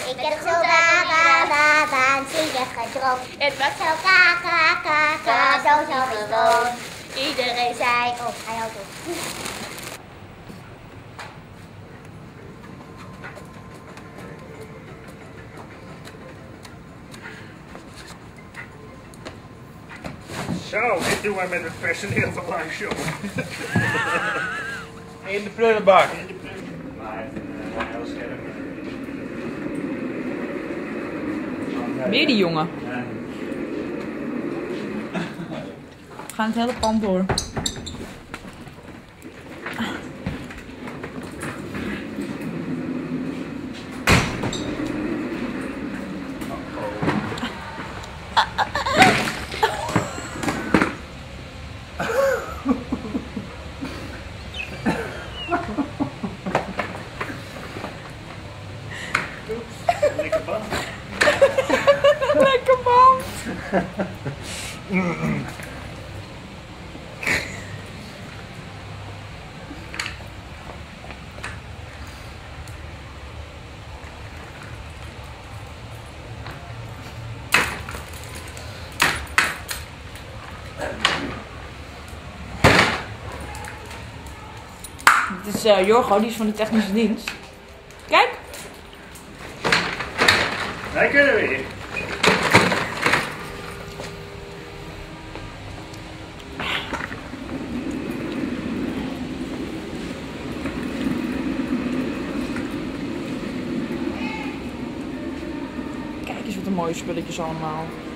Ik heb zo waanzinnig gedroomd. Het was zo zo gewoon. Iedereen zei, oh, hij houdt op. Zo, dit doen wij met het personeel van Live Show. In de prullenbak. In de prullenbak. Maar heel scherp. Weer die jongen. We gaan het hele pand door. Lekker band. Lekker band. Dit is Jorgo, die is van de technische dienst. Kijk! Wij kunnen weer. Kijk eens wat een mooie spulletjes allemaal.